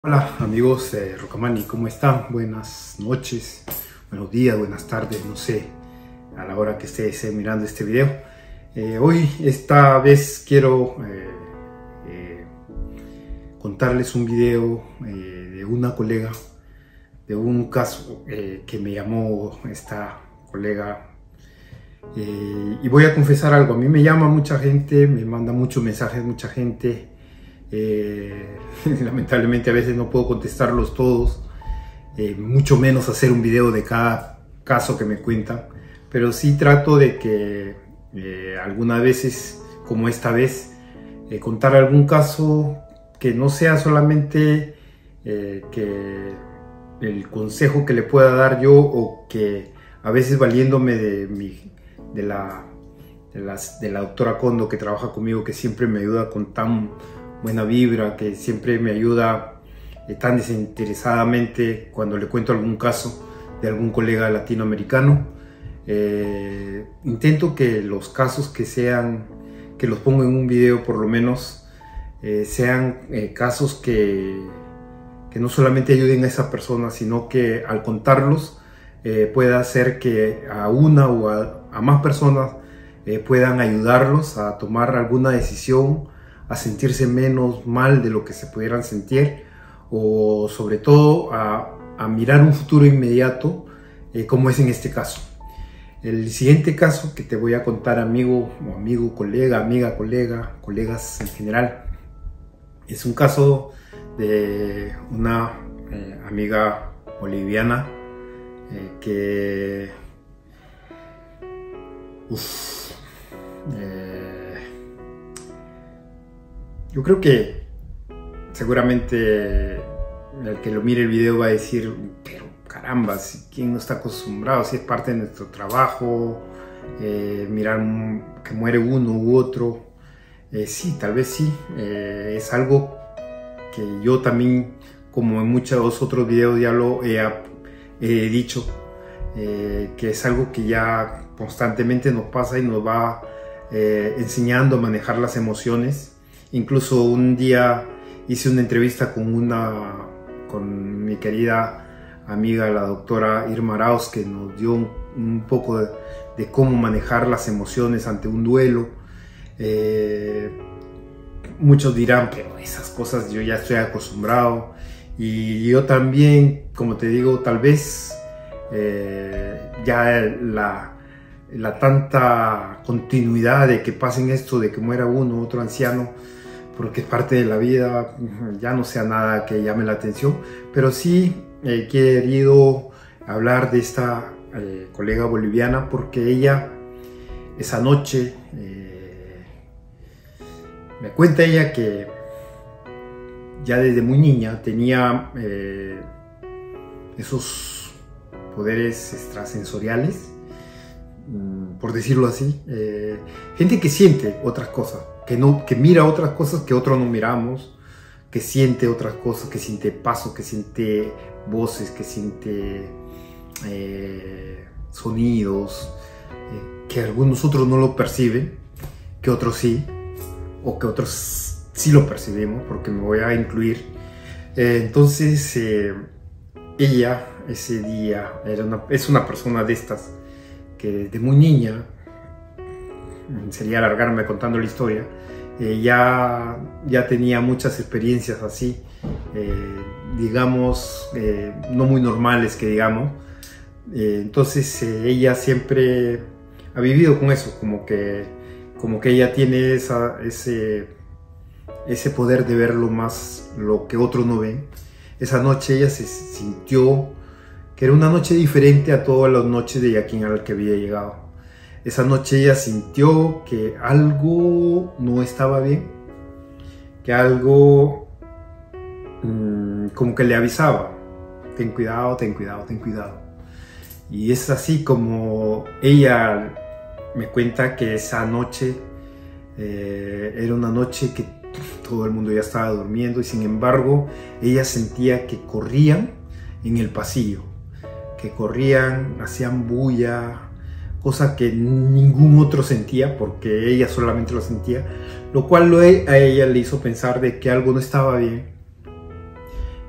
Hola amigos de Rocamani, ¿cómo están? Buenas noches, buenos días, buenas tardes, no sé, a la hora que estés mirando este video. Esta vez quiero contarles un video de una colega, de un caso que me llamó esta colega. Y voy a confesar algo, a mí me llama mucha gente, me manda muchos mensajes, mucha gente. Lamentablemente a veces no puedo contestarlos todos, mucho menos hacer un video de cada caso que me cuentan, pero sí trato de que algunas veces, como esta vez, contar algún caso que no sea solamente que el consejo que le pueda dar yo, o que a veces valiéndome de la doctora Kondo, que trabaja conmigo, que siempre me ayuda con tan buena vibra, que siempre me ayuda tan desinteresadamente cuando le cuento algún caso de algún colega latinoamericano. Intento que los casos que los pongo en un video, por lo menos, sean casos que no solamente ayuden a esa persona, sino que al contarlos pueda hacer que a una o a más personas puedan ayudarlos a tomar alguna decisión, a sentirse menos mal de lo que se pudieran sentir, o sobre todo a mirar un futuro inmediato, como es en este caso. El siguiente caso que te voy a contar, amigo, colega, amiga, colegas en general, es un caso de una amiga boliviana que yo creo que seguramente el que lo mire el video va a decir, pero caramba, ¿quién no está acostumbrado? Si es parte de nuestro trabajo, mirar que muere uno u otro. Sí, tal vez sí, es algo que yo también, como en muchos otros videos ya lo he dicho, que es algo que ya constantemente nos pasa y nos va enseñando a manejar las emociones. Incluso un día hice una entrevista con mi querida amiga, la doctora Irma Arauz, que nos dio un poco de cómo manejar las emociones ante un duelo. Muchos dirán, pero esas cosas yo ya estoy acostumbrado. Y yo también, como te digo, tal vez ya la tanta continuidad de que pasen esto, de que muera uno u otro anciano, porque es parte de la vida, ya no sea nada que llame la atención. Pero sí he querido hablar de esta colega boliviana, porque ella, esa noche, me cuenta ella que ya desde muy niña tenía esos poderes extrasensoriales, por decirlo así, gente que siente otras cosas, que mira otras cosas que otros no miramos, que siente otras cosas, que siente pasos, que siente voces, que siente sonidos, que algunos otros no lo perciben, que otros sí, o que otros sí lo percibimos, porque me voy a incluir. Entonces ella ese día es una persona de estas que desde muy niña, sería alargarme contando la historia, ya tenía muchas experiencias así, digamos, no muy normales, que digamos. Entonces ella siempre ha vivido con eso, como que ella tiene ese poder de ver lo que otros no ven. Esa noche ella se sintió que era una noche diferente a todas las noches de Yaquín al que había llegado. Esa noche ella sintió que algo no estaba bien, que algo como que le avisaba, ten cuidado, ten cuidado, ten cuidado. Y es así como ella me cuenta que esa noche era una noche que todo el mundo ya estaba durmiendo, y sin embargo ella sentía que corrían en el pasillo, que corrían, hacían bulla, cosa que ningún otro sentía, porque ella solamente lo sentía, lo cual a ella le hizo pensar de que algo no estaba bien.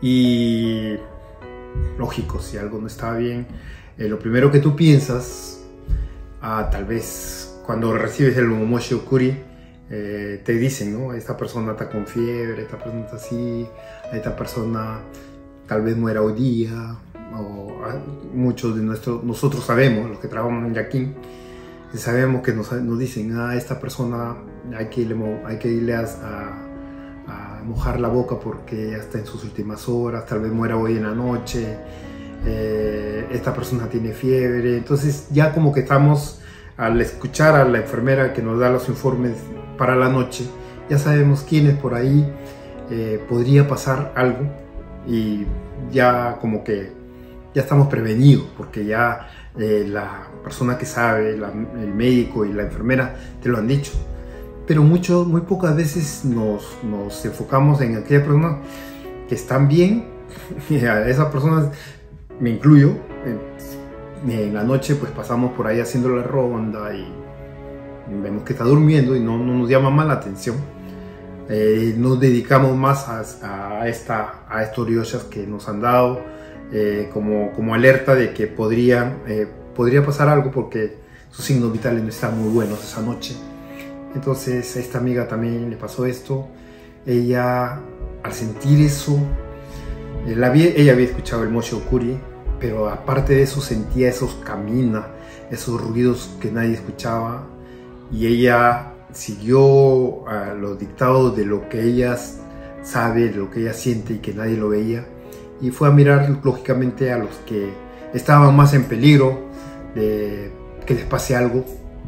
Y lógico, si algo no estaba bien, lo primero que tú piensas, tal vez cuando recibes el Momoshi Okuri, te dicen, ¿no? Esta persona está con fiebre, esta persona está así, esta persona tal vez muera hoy día, o muchos de nosotros sabemos, los que trabajamos en Yakin, sabemos que nos dicen, esta persona hay que irle a mojar la boca porque ya está en sus últimas horas, tal vez muera hoy en la noche, esta persona tiene fiebre. Entonces ya como que estamos, al escuchar a la enfermera que nos da los informes para la noche, ya sabemos quién es por ahí, podría pasar algo, y ya como que ya estamos prevenidos, porque ya la persona que sabe, el médico y la enfermera te lo han dicho. Pero muy pocas veces nos enfocamos en aquellas personas que están bien, y a esas personas me incluyo. En la noche pues pasamos por ahí haciendo la ronda y vemos que está durmiendo y no nos llama más la atención. Nos dedicamos más a estos ryoshas que nos han dado como alerta de que podría pasar algo, porque sus signos vitales no están muy buenos esa noche. Entonces a esta amiga también le pasó esto. Ella, al sentir eso, ella había escuchado el Moshi Okuri, pero aparte de eso sentía esos kamina, esos ruidos que nadie escuchaba, y ella siguió los dictados de lo que ella sabe, de lo que ella siente y que nadie lo veía, y fue a mirar lógicamente a los que estaban más en peligro de que les pase algo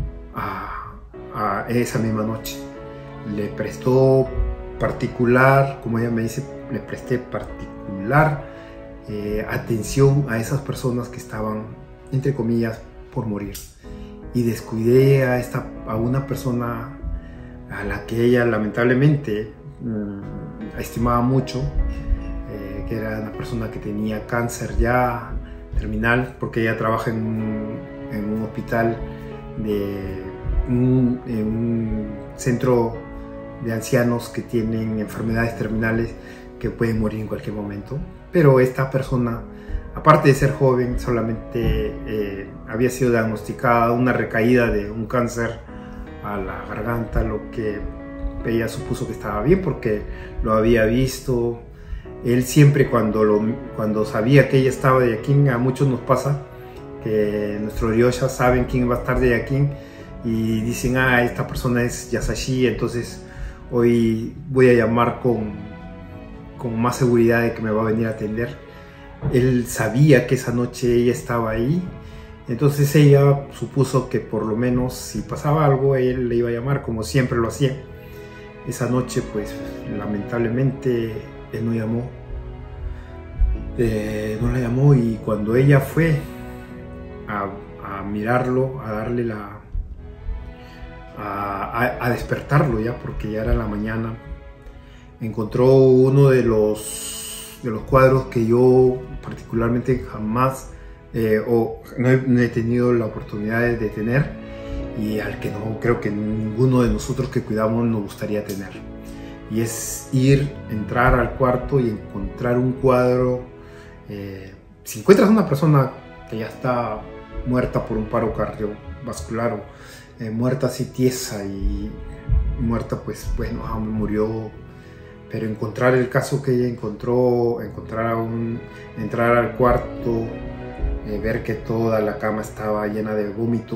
a esa misma noche. Le prestó particular, como ella me dice, le presté particular atención a esas personas que estaban, entre comillas, por morir, y descuidé a una persona a la que ella lamentablemente estimaba mucho, que era una persona que tenía cáncer ya terminal, porque ella trabaja en un hospital, en un centro de ancianos que tienen enfermedades terminales que pueden morir en cualquier momento. Pero esta persona, aparte de ser joven, solamente había sido diagnosticada una recaída de un cáncer a la garganta, lo que ella supuso que estaba bien porque lo había visto. Él siempre cuando sabía que ella estaba de Yakin, a muchos nos pasa que nuestros ryoshas saben quién va a estar de Yakin y dicen, esta persona es Yasashi, entonces hoy voy a llamar con más seguridad de que me va a venir a atender. Él sabía que esa noche ella estaba ahí, entonces ella supuso que por lo menos si pasaba algo él le iba a llamar, como siempre lo hacía. Esa noche pues lamentablemente él no llamó, no la llamó, y cuando ella fue a mirarlo, a darle a despertarlo ya, porque ya era la mañana, encontró uno de los cuadros que yo particularmente jamás no he tenido la oportunidad de tener, y al que no creo que ninguno de nosotros que cuidamos nos gustaría tener, y es entrar al cuarto y encontrar un cuadro. Si encuentras a una persona que ya está muerta por un paro cardiovascular, o muerta así tiesa y muerta, pues bueno, murió. Pero encontrar el caso que ella encontró, entrar al cuarto, ver que toda la cama estaba llena de vómito,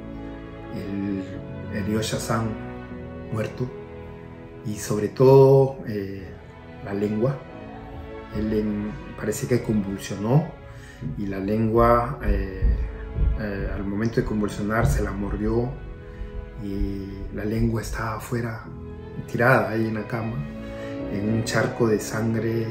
el ryosha-san muerto, y sobre todo la lengua. Él parece que convulsionó, y la lengua al momento de convulsionar se la mordió, y la lengua estaba afuera, tirada ahí en la cama, en un charco de sangre,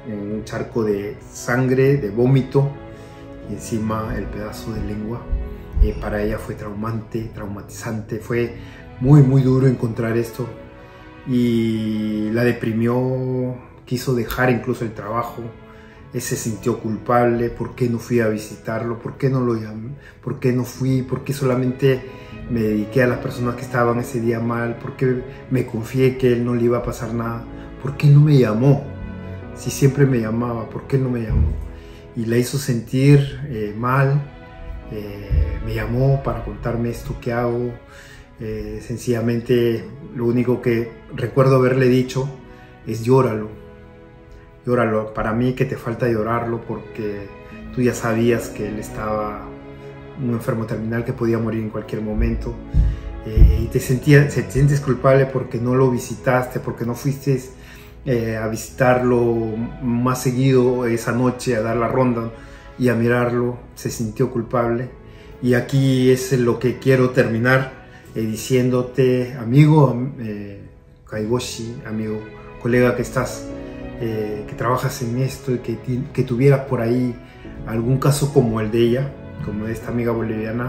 de vómito, y encima el pedazo de lengua. Para ella fue traumatizante, fue muy muy duro encontrar esto, y la deprimió, quiso dejar incluso el trabajo. Se sintió culpable. ¿Por qué no fui a visitarlo? ¿Por qué no lo llamé? ¿Por qué no fui? ¿Por qué solamente me dediqué a las personas que estaban ese día mal? ¿Por qué me confié que él no le iba a pasar nada? ¿Por qué no me llamó? si siempre me llamaba, ¿por qué no me llamó? Y la hizo sentir mal. Me llamó para contarme esto que hago. Sencillamente lo único que recuerdo haberle dicho es llóralo, llóralo. Para mí que te falta llorarlo, porque tú ya sabías que él estaba un enfermo terminal que podía morir en cualquier momento, y te sientes culpable porque no lo visitaste, porque no fuiste a visitarlo más seguido esa noche, a dar la ronda y a mirarlo. Se sintió culpable. Y aquí es lo que quiero terminar diciéndote, amigo, Kaiboshi, amigo, colega que estás, que trabajas en esto, y que tuvieras por ahí algún caso como el de ella, como de esta amiga boliviana.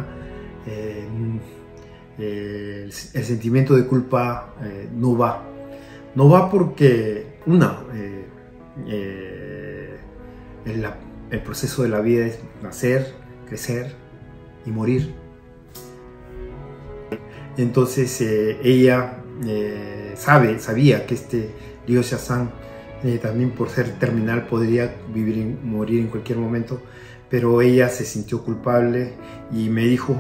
El sentimiento de culpa no va porque el proceso de la vida es nacer, crecer y morir. Entonces ella sabía que este Ryo-San también, por ser terminal, podría morir en cualquier momento, pero ella se sintió culpable y me dijo,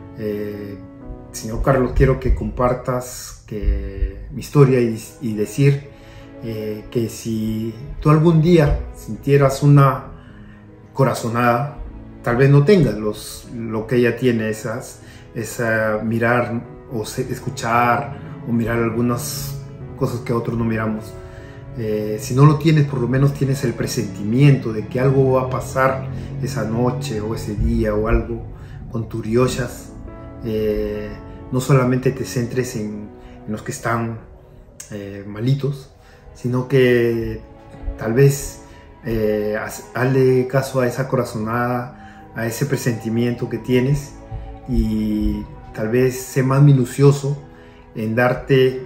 señor Carlos, quiero que compartas mi historia y decir que si tú algún día sintieras una corazonada, tal vez no tengas lo que ella tiene, esa mirar o escuchar o mirar algunas cosas que otros no miramos. Si no lo tienes, por lo menos tienes el presentimiento de que algo va a pasar esa noche o ese día o algo con tus ryoshas. No solamente te centres en los que están malitos, sino que tal vez hazle caso a esa corazonada, a ese presentimiento que tienes, y tal vez sé más minucioso en darte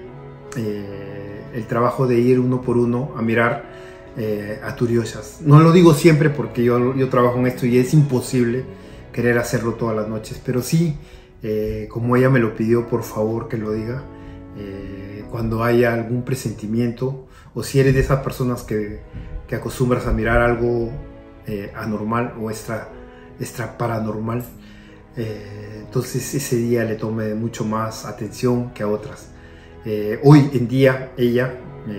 el trabajo de ir uno por uno a mirar a tus ryoshas. No lo digo siempre porque yo trabajo en esto y es imposible querer hacerlo todas las noches, pero sí, como ella me lo pidió, por favor que lo diga cuando haya algún presentimiento, o si eres de esas personas que acostumbras a mirar algo anormal o extra paranormal, entonces ese día le tome mucho más atención que a otras. Hoy en día ella,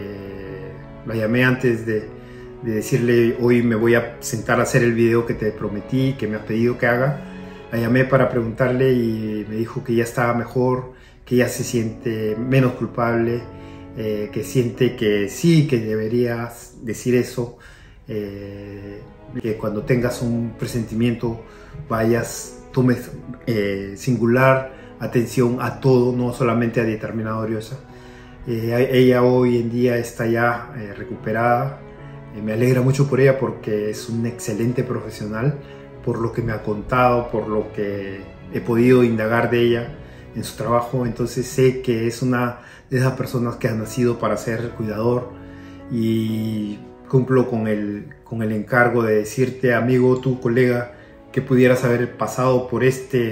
la llamé antes de decirle, hoy me voy a sentar a hacer el video que te prometí, que me has pedido que haga. La llamé para preguntarle y me dijo que ya estaba mejor, que ya se siente menos culpable, que siente que sí, que deberías decir eso, que cuando tengas un presentimiento tomes singular atención a todo, no solamente a determinado ryosa. Ella hoy en día está ya recuperada. Me alegra mucho por ella porque es un excelente profesional, por lo que me ha contado, por lo que he podido indagar de ella en su trabajo. Entonces sé que es una de esas personas que ha nacido para ser cuidador, y cumplo con el encargo de decirte, amigo, tu colega, que pudieras haber pasado por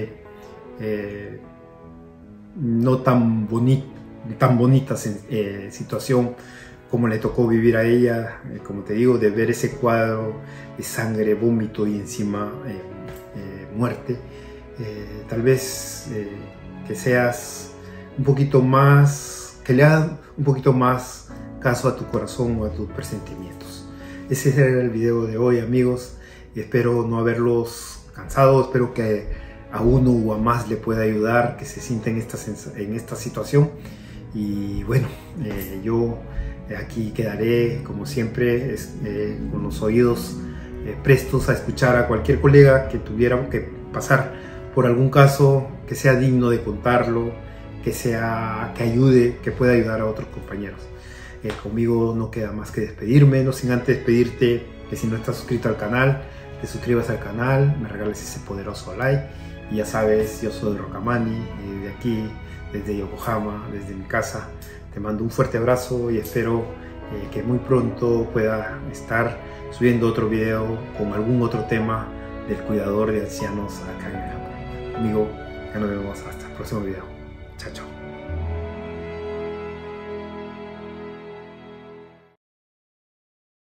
no tan bonita situación como le tocó vivir a ella, como te digo, de ver ese cuadro de sangre, vómito y encima muerte. Tal vez que seas un poquito más, que le hagas un poquito más caso a tu corazón o a tus presentimientos. Ese era el video de hoy, amigos, y espero no haberlos cansado. Espero que a uno o a más le pueda ayudar, que se sienta en esta situación. Y bueno, yo aquí quedaré como siempre con los oídos prestos a escuchar a cualquier colega que tuviera que pasar por algún caso que sea digno de contarlo, que ayude, que pueda ayudar a otros compañeros. Conmigo no queda más que despedirme, no sin antes pedirte que si no estás suscrito al canal, te suscribas al canal, me regales ese poderoso like. Y ya sabes, yo soy Rocamani, de aquí, desde Yokohama, desde mi casa. Te mando un fuerte abrazo y espero que muy pronto pueda estar subiendo otro video con algún otro tema del cuidador de ancianos acá en el Japón. Amigo, ya nos vemos hasta el próximo video. Chao, chao.